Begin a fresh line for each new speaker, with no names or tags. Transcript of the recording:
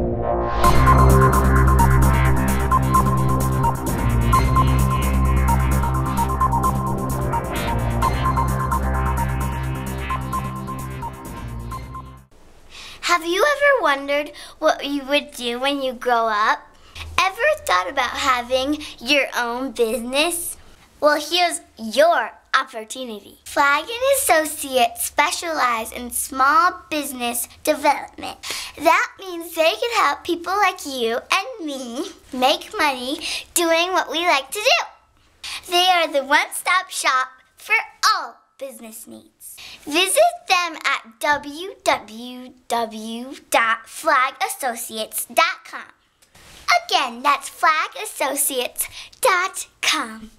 Have you ever wondered what you would do when you grow up? Ever thought about having your own business? Well, here's your opportunity. Flagg & Associates specialize in small business development. That means they can help people like you and me make money doing what we like to do. They are the one-stop shop for all business needs. Visit them at www.flaggassociates.com. Again, that's flaggassociates.com.